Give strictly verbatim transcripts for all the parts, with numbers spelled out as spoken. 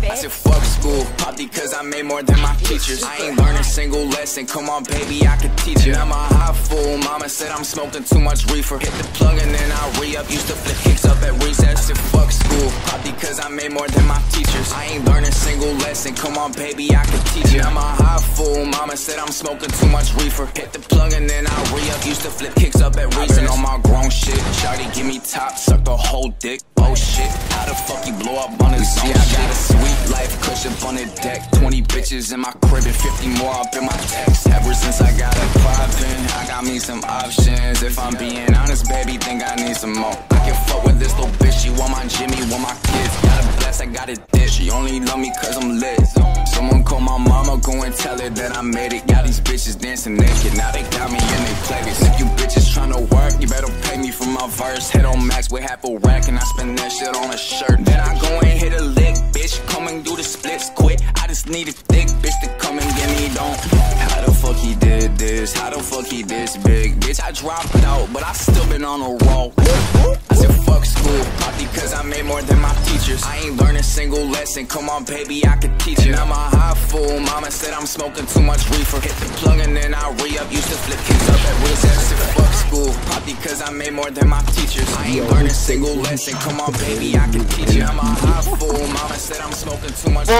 I said fuck school, probably cause I made more than my teachers. I ain't learned a single lesson, come on baby, I could teach you. I'm a high fool, mama said I'm smoking too much reefer. Hit the plug and then I re-up, used to flip kicks up at recess. I said fuck school, probably cause I made more than my teachers. I ain't learned a single lesson, come on baby, I could teach you. I'm a high fool, mama said I'm smoking too much reefer. Hit the plug and then I re-up, used to flip kicks up at recess. I've been on my grown shit, shawty give me top, suck the whole dick. Oh shit, how the fuck you blow up on his own? I got a sweet life, cushion on the deck. Twenty bitches in my crib and fifty more up in my text. Ever since I got it poppin', I got me some options. If I'm being honest, baby, think I need some more. I can fuck with this little bitch, she want my Jimmy, want my kids. Got a bless, I got a dish, she only love me cause I'm lit. Someone call my mama, go and tell her that I made it. Got these bitches dancing naked, now they got me in they playlist. If you bitches tryna work, you better pay me for my verse. Head on max with half a rack and I spend that shit on a shirt. Then I go and hit a lick, bitch, come and do the splits quick. I just need a thick bitch to come and get me don't. How the fuck he did this? How the fuck he this big? Bitch, I dropped out, but I still been on a roll. I said fuck school, probably cause I made more than my teachers. I ain't learned a single lesson, come on baby, I could teach you. I'm a high fool, mama said I'm smoking too much reefer. Hit the plug and then I re-up, used to flip kicks up at recess. I said fuck school, probably cause I made more than my teachers. I ain't learned a single lesson, come on baby, I can teach you. I'm a high fool, mama said I'm smoking too much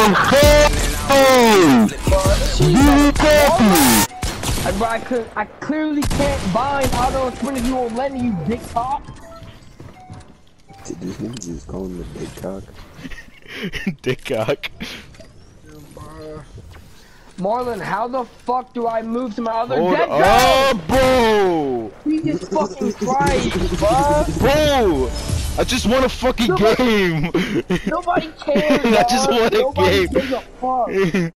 I, I, could, I clearly can't bind auto sprint if you won't let me, you dick cock. Did this nigga just call him a dick cock? Dick cock. Marlon, how the fuck do I move to my other Hold dead up, bro! Jesus fucking Christ, bro! Bro! I just want a fucking Nobody, game! Nobody cares, I just dog. want a Nobody game! gives a fuck.